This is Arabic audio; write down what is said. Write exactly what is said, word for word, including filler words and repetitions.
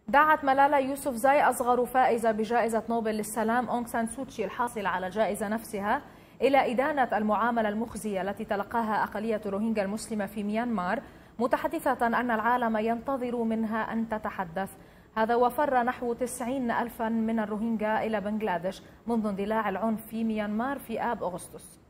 دعت مالالا يوسف زاي أصغر فائزة بجائزة نوبل للسلام أونغ سان سوتشي الحاصلة على الجائزة نفسها إلى إدانة المعاملة المخزية التي تلقاها أقلية روهينجا المسلمة في ميانمار، متحدثة أن العالم ينتظر منها أن تتحدث. هذا وفر نحو تسعين ألفا من الروهينجا إلى بنغلاديش منذ اندلاع العنف في ميانمار في آب أغسطس.